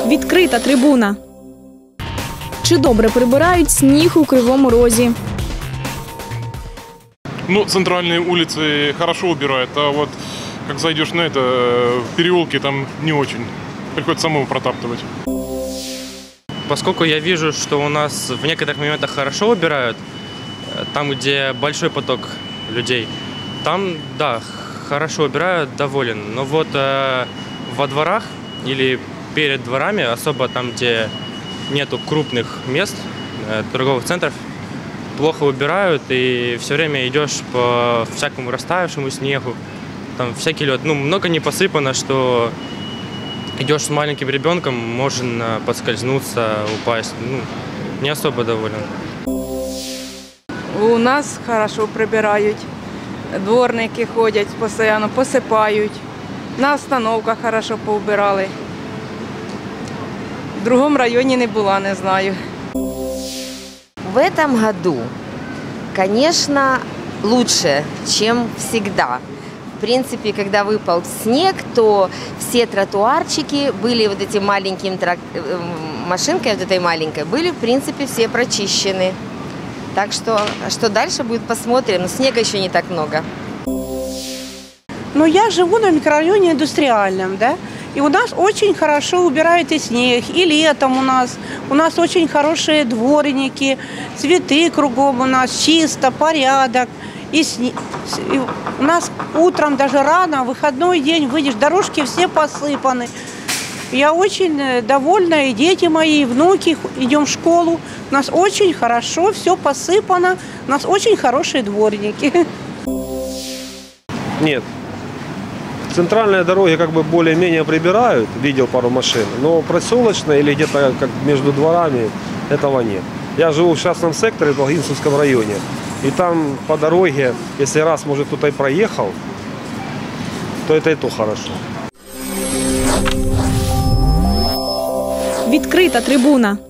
Відкрита трибуна. Чи добре прибирають сніг у Кривому Розі? Ну, центральные улицы хорошо убирают, а вот как зайдешь на это, в переулке там не очень. Приходится самому протаптывать. Поскольку я вижу, что у нас в некоторых моментах хорошо убирают, там, где большой поток людей, там, да, хорошо убирают, доволен. Но вот во дворах или перед дворами, особо там, где нету крупных мест, торговых центров, плохо убирают, и все время идешь по всякому растаявшему снегу, там всякий лед. Ну, много не посыпано, что идешь с маленьким ребенком, можно подскользнуться, упасть. Ну, не особо доволен. У нас хорошо прибирають, дворники ходять постійно, посипають, на остановках хорошо поубирали. В другому районі не була, не знаю. В этом году, конечно, лучше, чем всегда. В принципе, когда выпал снег, то все тротуарчики были вот этим маленьким машинкой, вот этой маленькой, были, в принципе, все прочищены. Так что дальше будет, посмотрим. Но снега еще не так много. Но я живу на микрорайоне индустриальном, да, и у нас очень хорошо убирают и снег, и летом у нас очень хорошие дворники, цветы кругом у нас, чисто, порядок. И у нас утром даже рано, выходной день, выйдешь, дорожки все посыпаны. Я очень довольна, и дети мои, и внуки, идем в школу. У нас очень хорошо, все посыпано, у нас очень хорошие дворники. Нет. Центральные дороги как бы более-менее прибирают, видел пару машин, но проселочные или где-то как между дворами этого нет. Я живу в частном секторе в Долгинцевском районе, и там по дороге, если раз, может, кто-то и проехал, то это и то хорошо. Відкрита трибуна.